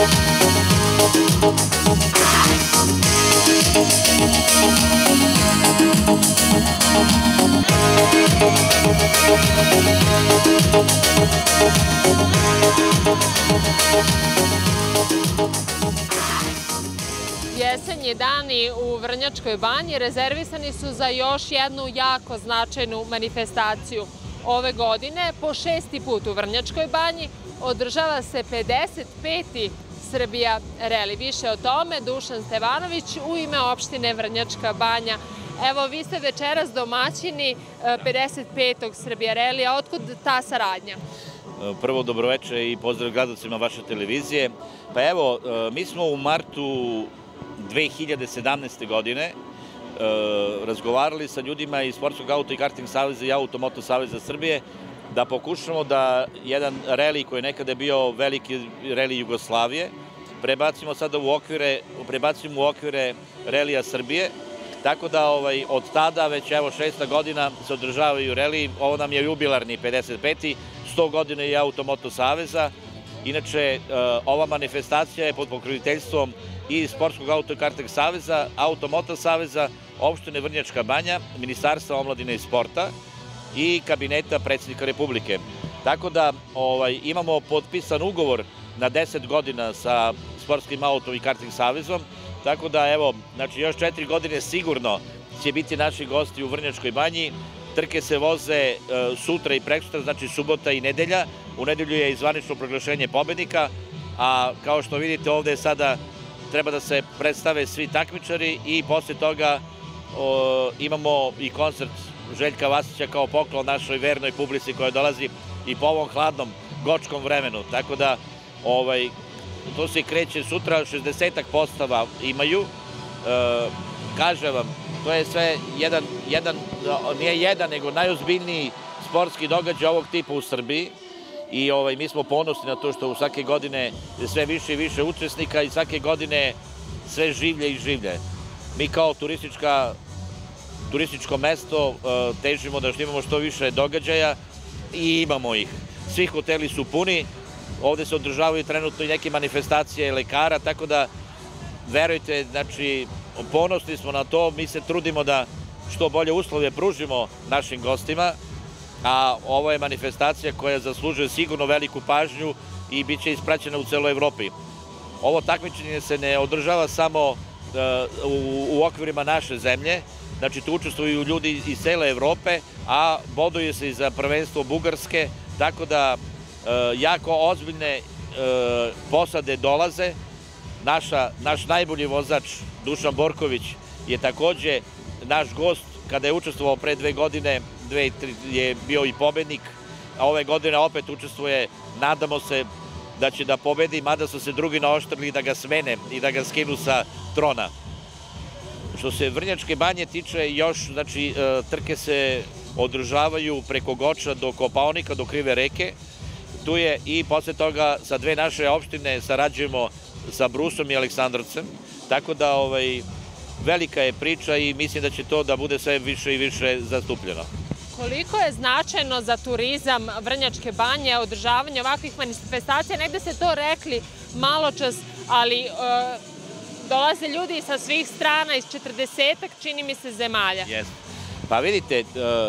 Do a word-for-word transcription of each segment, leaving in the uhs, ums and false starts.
Jesenji dani u Vrnjačkoj banji rezervisani su za još jednu jako značajnu manifestaciju. Ove godine, po šesti put u Vrnjačkoj banji, održava se pedeset peti Srbija Reli. Više o tome Dušan Stevanović u ime opštine Vrnjačka banja. Evo, vi ste večeras domaćini pedeset petog Srbija Reli, a otkud ta saradnja? Prvo, dobroveče i pozdrav gledalcima vaše televizije. Pa evo, mi smo u martu dve hiljade sedamnaeste. godine razgovarali sa ljudima iz Sportskog auto i karting saveza i Automoto saveza Srbije da pokušamo da jedan reli koji je nekada bio veliki reli Jugoslavije prebacimo sada u okvire, prebacimo u okvire relija Srbije. Tako da od tada, već evo šesta godina, se održavaju reli. Ovo nam je jubilarni pedeset peti sto godina i Automoto saveza. Inače, ova manifestacija je pod pokroviteljstvom i Sportskog auto i karting saveza, Automoto saveza, opštine Vrnjačka banja, Ministarstva omladine i sporta i kabineta predsjednika Republike. Tako da imamo potpisan ugovor na deset godina sa Sportskim auto i karting savezom. Tako da, evo, znači još četiri godine sigurno će biti naši gosti u Vrnjačkoj banji. Trke se voze sutra i preksutra, znači subota i nedelja. U nedelju je i zvanično proglašenje pobednika, a kao što vidite ovde sada treba da se predstave svi takmičari i posle toga imamo i koncert Željka Vasića kao poklon našoj vernoj publici koja dolazi i po ovom hladnom, gočkom vremenu. Tako da, to se kreće sutra, šezdesetak postava imaju. Kažem vam, to je sve jedan, jedan, nije jedan, nego najozbiljniji sportski događaj ovog tipa u Srbiji. I mi smo ponosni na to što u svake godine je sve više i više učesnika i svake godine sve življe i življe. Mi kao turističko mesto težimo da imamo što više događaja i imamo ih. Svi hoteli su puni, ovde se održavaju trenutno i neke manifestacije lekara, tako da verujte, znači ponosni smo na to, mi se trudimo da što bolje uslove pružimo našim gostima, a ovo je manifestacija koja zaslužuje sigurno veliku pažnju i bit će ispraćena u celoj Evropi. Ovo takmičenje se ne održava samo u okvirima naše zemlje, znači tu učestvuju ljudi iz cele Evrope, a boduje se i za prvenstvo Bugarske, tako da jako ozbiljne posade dolaze. Naš najbolji vozač Dušan Borković je takođe naš gost. Kada je učestvovao pre dve godine, je bio i pobednik, a ove godine opet učestvuje. Nadamo se da će da pobedi, mada su se drugi naoštrili da ga smene i da ga skinu sa trona. Što se Vrnjačke banje tiče, još, znači, trke se održavaju preko Goča do Kopaonika, do Krive reke. Tu je i posle toga sa dve naše opštine sarađujemo sa Brusom i Aleksandrovcem, tako da velika je priča i mislim da će to da bude sve više i više zastupljeno. Koliko je značajno za turizam Vrnjačke banje održavanje ovakvih manifestacija? Negde ste to rekli malo čas, ali dolaze ljudi sa svih strana, iz četrdesetak, čini mi se, zemalja. Pa vidite,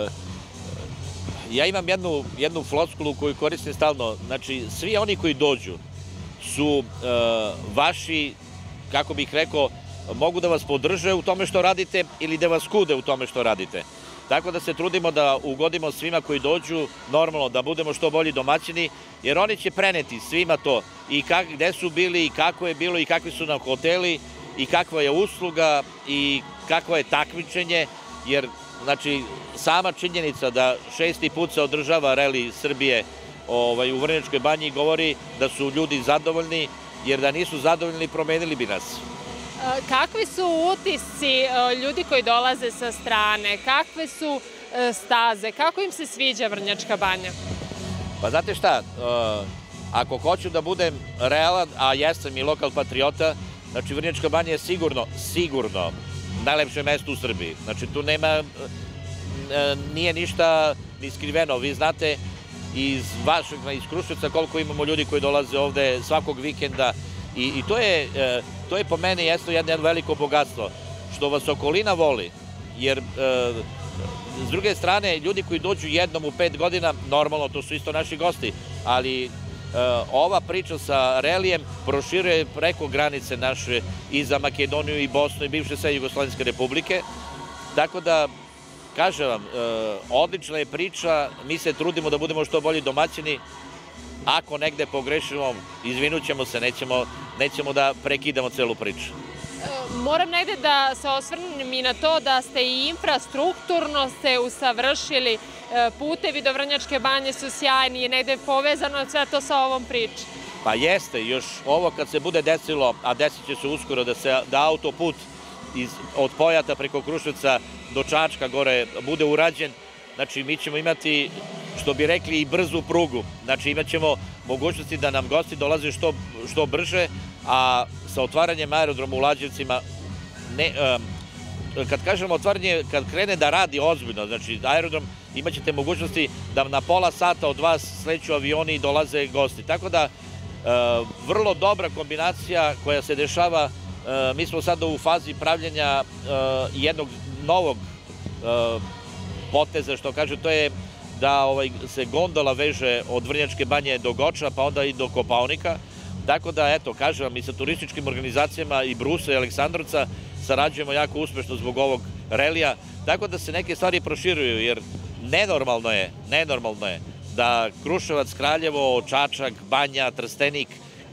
ja imam jednu floskulu koju koristim stalno. Znači, svi oni koji dođu su vaši, kako bih rekao, mogu da vas podrže u tome što radite ili da vas kude u tome što radite. Tako da se trudimo da ugodimo svima koji dođu, normalno da budemo što bolji domaćini, jer oni će preneti svima to i gde su bili i kako je bilo i kakvi su nam hoteli i kakva je usluga i kakvo je takmičenje, jer znači sama činjenica da šesti put se održava reli Srbije u Vrnjačkoj banji govori da su ljudi zadovoljni, jer da nisu zadovoljni promenili bi nas. Kakvi su utisci ljudi koji dolaze sa strane? Kakve su staze? Kako im se sviđa Vrnjačka banja? Pa znate šta, ako hoću da budem realan, a jesam i lokal patriota, znači Vrnjačka banja je sigurno, sigurno najlepše mesto u Srbiji. Znači tu nema, nije ništa ni skriveno. Vi znate iz vašeg, iz Kruševca koliko imamo ljudi koji dolaze ovde svakog vikenda I to je po meni jedno veliko bogatstvo, što vas okolina voli, jer s druge strane, ljudi koji dođu jednom u pet godina, normalno, to su isto naši gosti, ali ova priča sa relijem proširuje preko granice naše i za Makedoniju i Bosnu i bivše sve Jugoslovenske republike, tako da, kažem vam, odlična je priča, mi se trudimo da budemo što bolji domaćini. Ako negde pogrešimo, izvinut ćemo se, nećemo da prekidamo celu priču. Moram negde da se osvrnem i na to da ste i infrastrukturno ste usavršili, putevi do Vrnjačke Banje su sjajni i negde povezano sve to sa ovom pričom. Pa jeste, još ovo kad se bude desilo, a desit će se uskoro da autoput od Pojata preko Kruševca do Čačka gore bude urađen, znači mi ćemo imati, što bi rekli, i brzu prugu. Znači imat ćemo mogućnosti da nam gosti dolaze što brže, a sa otvaranjem aerodroma u Lađevcima, kad kažemo otvaranje, kad krene da radi ozbiljno, znači aerodrom, imat ćete mogućnosti da na pola sata od vas sleću avioni i dolaze gosti. Tako da, vrlo dobra kombinacija koja se dešava. Mi smo sada u fazi pravljenja jednog novog poteza, što kaže, to je da se gondola veže od Vrnjačke Banje do Goča, pa onda i do Kopaonika. Tako da, eto, kažem vam, i sa turističkim organizacijama i Brusa i Aleksandrovca sarađujemo jako uspešno zbog ovog relija, tako da se neke stvari proširuju, jer nenormalno je, nenormalno je da Kruševac, Kraljevo, Čačak, Banja, Trstenik,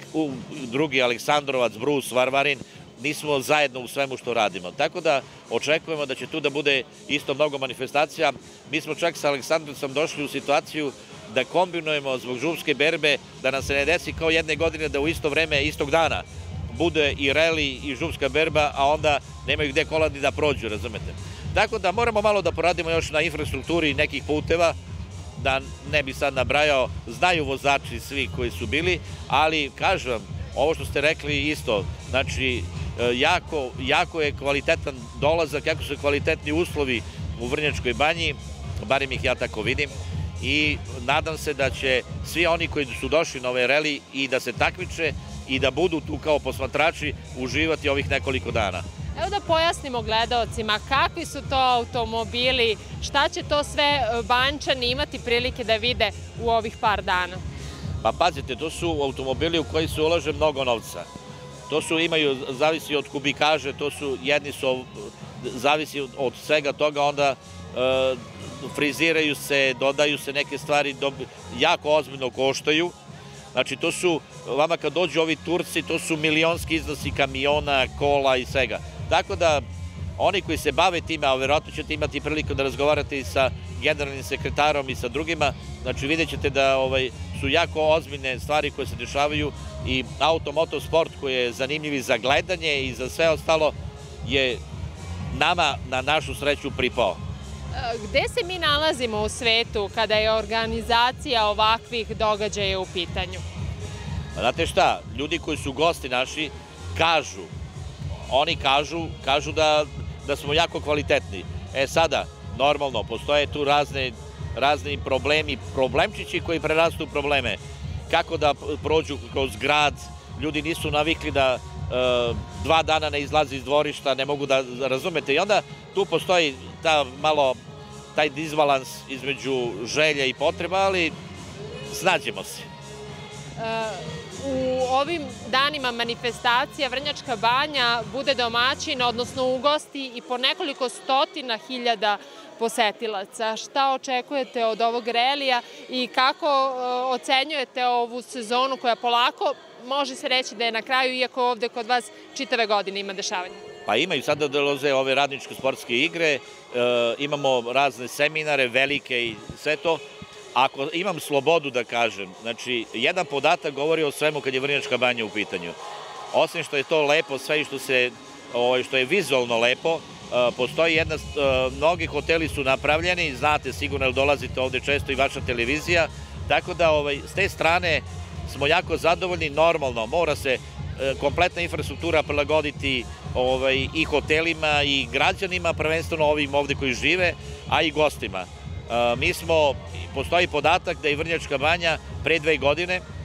drugi Aleksandrovac, Brus, Varvarin, nismo zajedno u svemu što radimo. Tako da očekujemo da će tu da bude isto mnogo manifestacija. Mi smo čak sa Aleksandrovcem došli u situaciju da kombinujemo zbog župske berbe, da nam se ne desi kao jedne godine da u isto vreme, istog dana, bude i reli i župska berba, a onda nemaju gde kolani da prođu, razumete. Tako da moramo malo da poradimo još na infrastrukturi nekih puteva, da ne bi sad nabrajao, znaju vozači svi koji su bili, ali kažem vam, ovo što ste rekli isto, znači jako je kvalitetan dolazak, jako su kvalitetni uslovi u Vrnjačkoj Banji, barem ih ja tako vidim, i nadam se da će svi oni koji su došli na ovaj reli i da se takmiče i da budu tu kao posmatrači uživati ovih nekoliko dana. Evo da pojasnimo gledaocima kakvi su to automobili, šta će to sve Banjčani imati prilike da vide u ovih par dana? Pa pazite, to su automobili u koji se ulaže mnogo novca. To su, imaju, zavisi od kubikaže, to su, jedni su, zavisi od svega toga, onda friziraju se, dodaju se neke stvari, jako ozbiljno koštaju. Znači, to su, vama kad dođu ovi Turci, to su milionski iznosi kamiona, kola i svega. Tako da, oni koji se bave time, a verovatno ćete imati priliku da razgovarate i sa generalnim sekretarom i sa drugima, znači vidjet ćete da su jako ozbiljne stvari koje se dešavaju i auto-moto sport koji je zanimljiv i za gledanje i za sve ostalo je nama na našu sreću pripao. Gde se mi nalazimo u svetu kada je organizacija ovakvih događaja u pitanju? Znate šta, ljudi koji su gosti naši kažu, oni kažu, kažu da smo jako kvalitetni. E sada, normalno, postoje tu razni problemi, problemčići koji prerastu probleme. Kako da prođu kroz grad, ljudi nisu navikli da dva dana ne izlazi iz dvorišta, ne mogu da razumete. I onda tu postoji ta malo, taj disbalans između želja i potreba, ali snađemo se. U ovim danima manifestacija Vrnjačka Banja bude domaćin, odnosno ugosti i po nekoliko stotina hiljada posetilaca. Šta očekujete od ovog relija i kako ocenjujete ovu sezonu koja polako, može se reći da je na kraju, iako ovde kod vas čitave godine ima dešavanja? Pa imaju, sada dolaze ove radničko-sportske igre, imamo razne seminare, velike i sve to. Ako imam slobodu da kažem, znači, jedan podatak govori o svemu kad je Vrnjačka Banja u pitanju. Osim što je to lepo, sve što je vizualno lepo, postoji jedna, mnogi hoteli su napravljeni, znate sigurno jer dolazite ovde često i vaša televizija, tako da s te strane smo jako zadovoljni, normalno, mora se kompletna infrastruktura prilagoditi i hotelima i građanima, prvenstveno ovim ovde koji žive, a i gostima. Mi smo, postoji podatak da je Vrnjačka Banja pre dve godine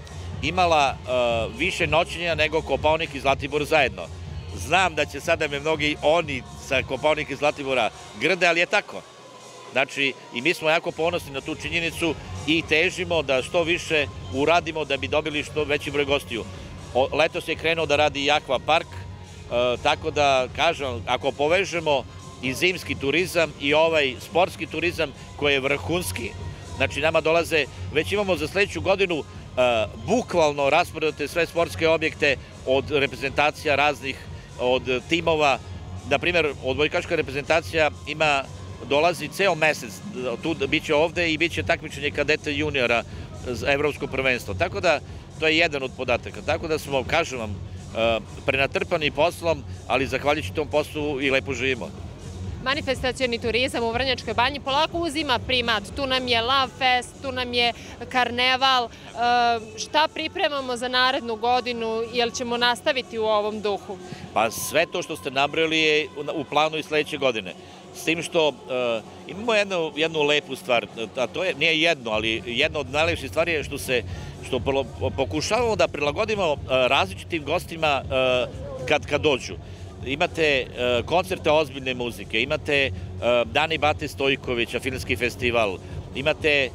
imala više noćenja nego Kopaonik i Zlatibor zajedno. Znam da će sada me mnogi oni sa Kopaonika i Zlatibora grde, ali je tako. Znači, i mi smo jako ponosni na tu činjenicu i težimo da što više uradimo da bi dobili što veći broj gostiju. Letos je krenuo da radi i Aqua Park, tako da, kažem, ako povežemo i zimski turizam i ovaj sportski turizam koji je vrhunski, znači nama dolaze, već imamo za sledeću godinu bukvalno rasporedate sve sportske objekte od reprezentacija raznih, od timova. Naprimjer, odbojkaška reprezentacija ima, dolazi ceo mesec, tu biće ovde i biće takmičenje kadeta juniora za evropsko prvenstvo. Tako da, to je jedan od podataka. Tako da smo, kažem vam, prenatrpani poslom, ali zahvaljujući tom poslu i lepo živimo. Manifestacioni turizam u Vrnjačkoj Banji polako uzima primat. Tu nam je Love Fest, tu nam je karneval. Šta pripremamo za narednu godinu? Jel ćemo nastaviti u ovom duhu? Pa sve to što ste nabrojali je u planu i sledeće godine. S tim što imamo jednu lepu stvar, a to je, nije jedno, ali jedna od najlepših stvari je što se, što pokušavamo da prilagodimo različitim gostima kad dođu. Imate koncerte ozbiljne muzike, imate Dani Bate Stojkovića, filmski festival, imate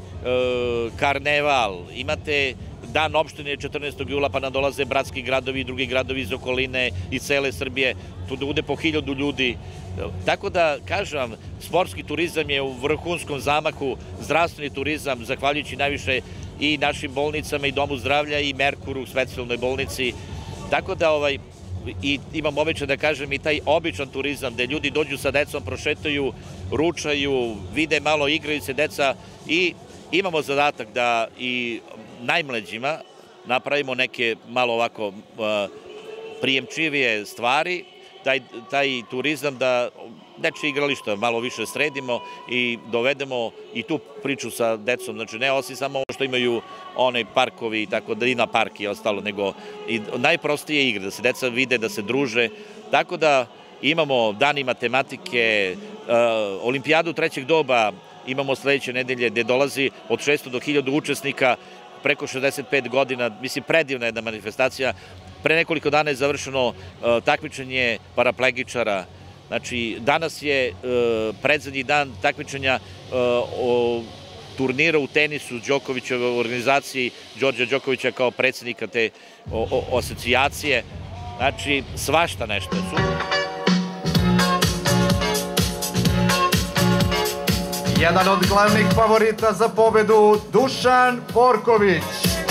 karneval, imate Dan opštine četrnaestog jula, pa nam dolaze bratski gradovi i drugi gradovi iz okoline i cele Srbije, tu da bude po hiljadu ljudi. Tako da, kažem vam, sportski turizam je u vrhunskom zamahu, zdravstveni turizam, zahvaljujući najviše i našim bolnicama i Domu zdravlja i Merkuru, specijalnoj bolnici. Tako da, ovaj, i imam običaj da kažem i taj običan turizam, gde ljudi dođu sa decom, prošetaju, ručaju, vide malo, igraju se deca i imamo zadatak da i najmlađima napravimo neke malo ovako prijemčivije stvari, taj turizam da dečje igrališta malo više sredimo i dovedemo i tu priču sa decom, znači ne osim samo ovo što imaju one parkovi i tako da i na park i ostalo, nego i najprostije igre, da se deca vide, da se druže, tako da imamo dani matematike, olimpijadu trećeg doba imamo sledeće nedelje gde dolazi od šesto do hiljadu učesnika, preko šezdeset pet godina, mislim predivna jedna manifestacija. Pre nekoliko dana je završeno takmičenje paraplegičara. Znači, danas je predzadnji dan takmičenja o turnira u tenisu Đokovićeve organizaciji, Đorđa Đokovića kao predsjednika te asocijacije. Znači, svašta nešto je super. Jedan od glavnih favorita za pobedu, Dušan Borković.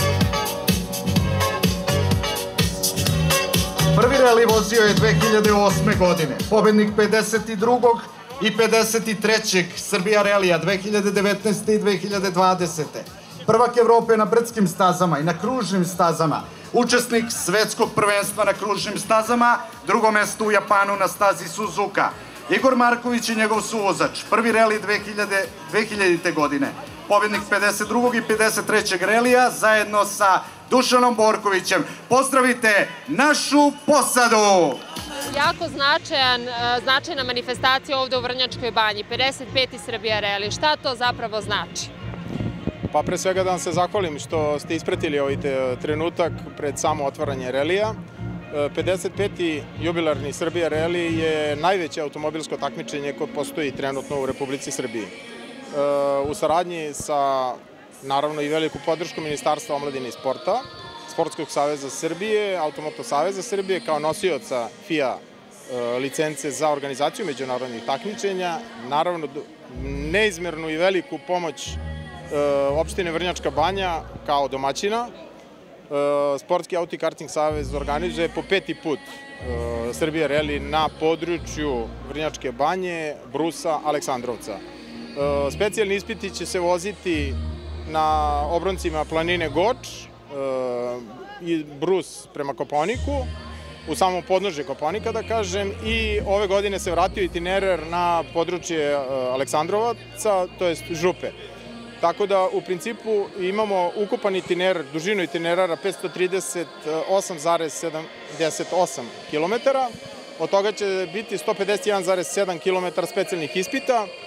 Prvi reli vozio je dve hiljade osme. godine, pobednik pedeset drugog i pedeset trećeg Srbija relija dve hiljade devetnaeste. i dve hiljade dvadesete. Prvak Evrope na brdskim stazama i na kružnim stazama, učesnik svetskog prvenstva na kružnim stazama, drugo mesto u Japanu na stazi Suzuka. Igor Marković je njegov suvozač, prvi reli dve hiljadite. godine, pobednik pedeset drugog i pedeset trećeg relija, zajedno sa Dušanom Borkovićem. Pozdravite našu posadu! Jako značajna manifestacija ovde u Vrnjačkoj Banji, pedeset peti Srbija reli. Šta to zapravo znači? Pa pre svega da vam se zahvalim što ste ispratili ovaj trenutak pred samo otvaranje relija. pedeset peti jubilarni Srbija reli je najveće automobilsko takmičenje koje postoji trenutno u Republici Srbiji. U saradnji sa, naravno, i veliku podršku Ministarstva omladine i sporta, Sportskog saveza Srbije, Automoto saveza Srbije, kao nosioca F I A licence za organizaciju međunarodnih takmičenja, naravno neizmernu i veliku pomoć opštine Vrnjačka Banja kao domaćina. Sportski auto i karting savez organizuje po peti put Srbija reli na području Vrnjačke Banje, Brusa, Aleksandrovca. Specijalni ispiti će se voziti na obroncima planine Goč i Brus prema Kopaoniku, u samom podnožju Kopaonika da kažem, i ove godine se vratio itinerar na područje Aleksandrovaca, to jest Župe. Tako da u principu imamo ukupan itinerar, dužinu itinerara petsto trideset osam zarez sedamdeset osam kilometara, od toga će biti sto pedeset jedan zarez sedam kilometara specijalnih ispita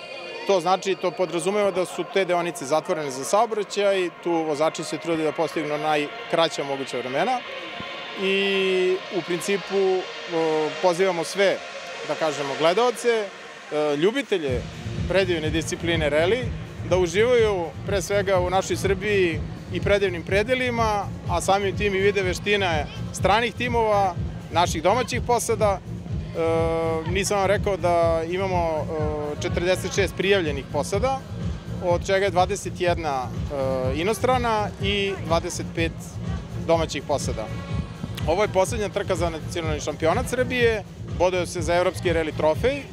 To znači, to podrazumeva da su te deonice zatvorene za saobraćaj, tu vozači se trude da postignu najkraća moguća vremena i u principu pozivamo sve, da kažemo, gledaoce, ljubitelje predivne discipline reli, da uživaju pre svega u našoj Srbiji i predivnim predelima, a samim tim i vide veštine stranih timova, naših domaćih posada. Nisam vam rekao da imamo četrdeset šest prijavljenih posada, od čega je dvadeset jedna inostrana i dvadeset pet domaćih posada. Ovo je poslednja trka za nacionalni šampionat Srbije, boduje se za evropski reli trofej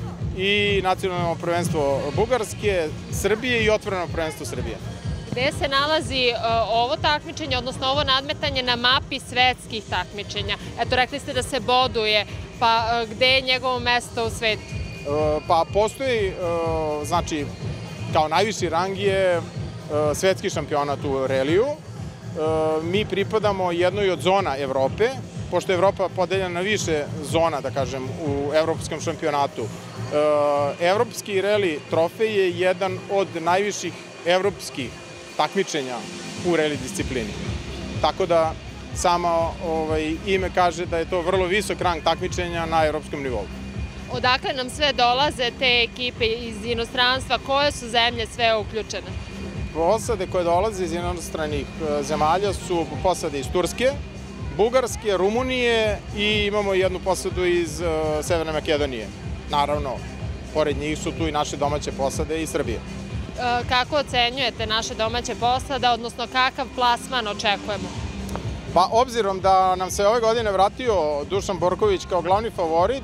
i nacionalno prvenstvo Bugarske, Srbije i otvoreno prvenstvo Srbije. Gde se nalazi ovo takmičenje, odnosno ovo nadmetanje na mapi svetskih takmičenja? Eto, rekli ste da se boduje, pa gde je njegovo mesto u svetu? Pa postoji, znači, kao najviši rang je svetski šampionat u reliju. Mi pripadamo jednoj od zona Evrope, pošto je Evropa podeljena na više zona, da kažem, u evropskom šampionatu. Evropski reli trofej je jedan od najviših evropskih takmičenja u reli disciplini. Tako da samo ime kaže da je to vrlo visok rang takmičenja na evropskom nivou. Odakle nam sve dolaze te ekipe iz inostranstva? Koje su zemlje sve uključene? Posade koje dolaze iz inostranih zemalja su posade iz Turske, Bugarske, Rumunije i imamo jednu posadu iz Severne Makedonije. Naravno, pored njih su tu i naše domaće posade iz Srbije. Kako ocenjujete naše domaće posade, odnosno kakav plasman očekujemo? Pa, obzirom da nam se ove godine vratio Dušan Borković kao glavni favorit,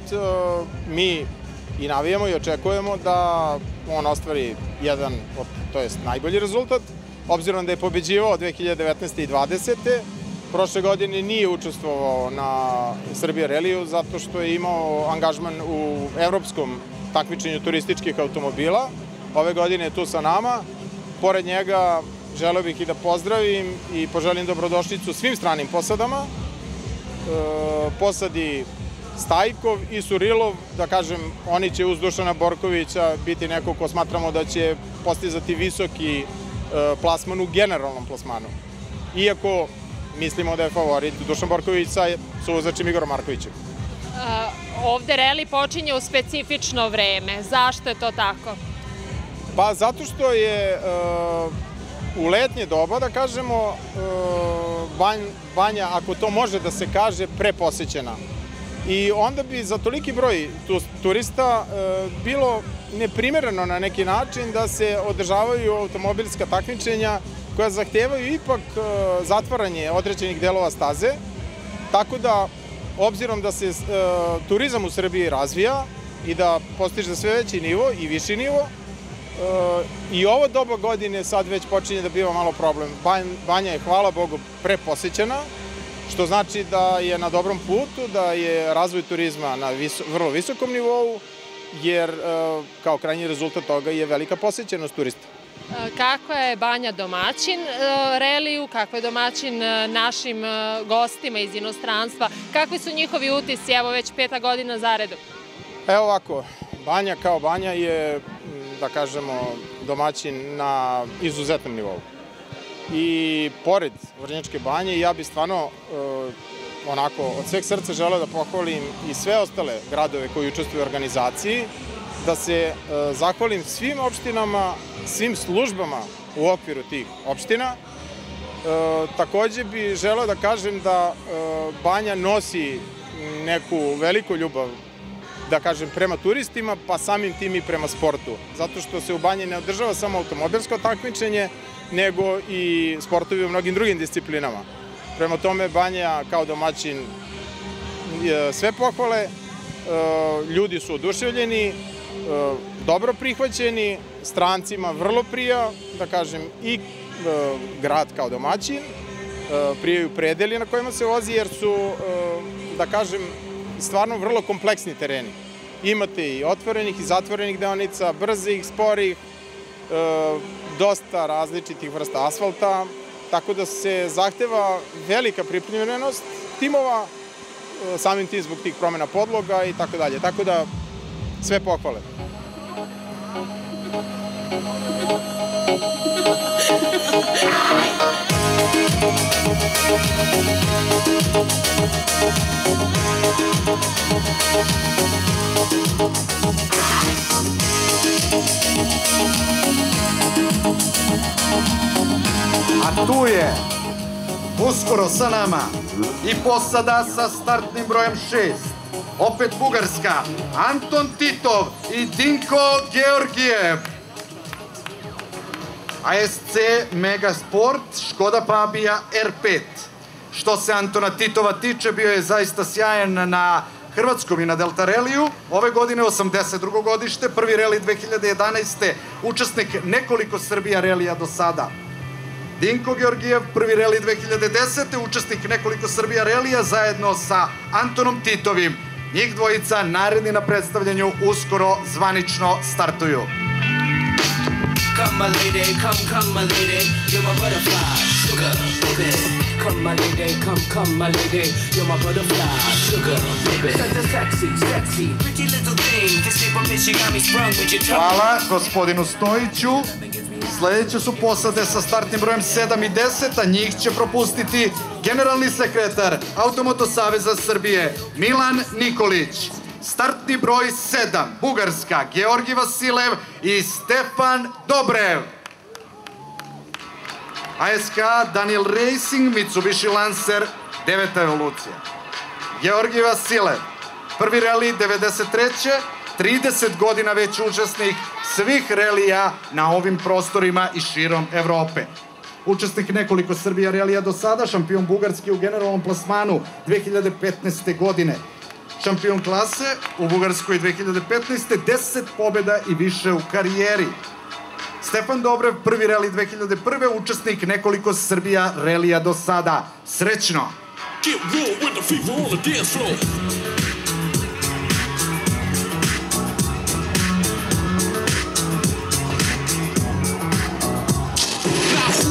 mi i navijamo i očekujemo da on ostvari jedan, to jest najbolji rezultat, obzirom da je pobeđivao dve hiljade devetnaeste i dvadesete. Prošle godine nije učestvovao na Srbija reliju zato što je imao angažman u evropskom takmičenju turističkih automobila. Ove godine je tu sa nama. Pored njega želeo bih i da pozdravim i poželim dobrodošlicu svim stranim posadama. Posadi Stajkov i Surilov, da kažem, oni će uz Dušana Borkovića biti neko ko smatramo da će postizati visoki plasman u generalnom plasmanu. Iako mislimo da je favorit Dušan Borković sa suvozačem Igorom Markovićem. Ovde reli počinje u specifično vreme. Zašto je to tako? Pa zato što je u letnje doba, da kažemo, banja, ako to može da se kaže, preposećena. I onda bi za toliki broj turista bilo neprimereno na neki način da se održavaju automobilska takmičenja koja zahtevaju ipak zatvaranje određenih delova staze. Tako da, obzirom da se turizam u Srbiji razvija i da postiže sve veći nivo i viši nivo, i ovo doba godine sad već počinje da biva malo problem. Banja je, hvala Bogu, preposećena, što znači da je na dobrom putu, da je razvoj turizma na vrlo visokom nivou, jer kao krajnji rezultat toga je velika posećenost turista. Kako je Banja domaćin reliju, kako je domaćin našim gostima iz inostranstva, kakvi su njihovi utisci, evo već peta godina zaredom? Evo ovako, Banja kao Banja je, da kažemo, domaćin na izuzetnom nivou. I pored Vrnjačke Banje, ja bi stvarno onako od sveg srca želeo da pohvalim i sve ostale gradove koji učestvuju u organizaciji, da se zahvalim svim opštinama, svim službama u okviru tih opština. Takođe bi želeo da kažem da Banja nosi neku veliku ljubav, da kažem, prema turistima, pa samim tim i prema sportu. Zato što se u Banji ne održava samo automobilsko takmičenje, nego i sportovi u mnogim drugim disciplinama. Prema tome, Banja kao domaćin sve pohvale, ljudi su oduševljeni, dobro prihvaćeni, strancima vrlo prija, da kažem, i grad kao domaćin, prijaju predeli na kojima se vozi, jer su, da kažem, stvarno vrlo kompleksni tereni. Imate i otvorenih i zatvorenih deonica, brzih, sporih, dosta različitih vrsta asfalta, tako da se zahteva velika pripremljenost timova, samim tim zbog tih promjena podloga i tako dalje. Tako da sve pohvale. A tu je uskoro sa nama i posada sa startnim brojem šest. Opet Bugarska, Anton Titov i Dinko Georgijev. A S C Megasport, Škoda Fabia R pet. Što se Antona Titova tiče, bio je zaista sjajan na Hrvatskom i na Delta Reliju. Ove godine osamdeset drugo godište, prvi reli dve hiljade jedanaeste. Učesnik nekoliko Srbija relija do sada. Dinko Georgijev, prvi reli dve hiljade desete. Učesnik nekoliko Srbija relija zajedno sa Antonom Titovim. Njih dvojica naredni na predstavljanju uskoro zvanično startuju. Come my lady, come, come my lady, you're my butterfly, sugar, baby. Come my lady, come, come my lady, you're my butterfly, sugar, baby. Such a sexy, sexy, pretty little thing. This shape of me, she got me sprung with your tongue. Hvala gospodinu Stojiću. Sledeće su posade sa startnim brojem sedam i deset, a njih će propustiti generalni sekretar Automoto Saveza Srbije Milan Nikolić. Startni broj sedam, Bugarska, Georgi Vasilev i Stefan Dobrev. A S K Daniel Racing, Mitsubishi Lancer, deveta evolucija. Georgi Vasilev, prvi reli devedeset treće. trideset godina već učesnik svih relija na ovim prostorima i širom Evrope. Učesnik nekoliko Srbija relija do sada, šampion Bugarske u generalnom plasmanu dve hiljade petnaeste. godine. Šampion klase u Bugarskoj dve hiljade petnaeste. deset pobjeda i više u karijeri. Stefan Dobrev, prvi reli dve hiljade prve. učesnik nekoliko Srbija relija do sada. Srećno! Get raw with the fever on the dance floor.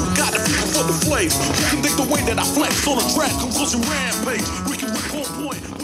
For the flames, you can think the way that I flex on a track, conclusion rampage. We can whip on point.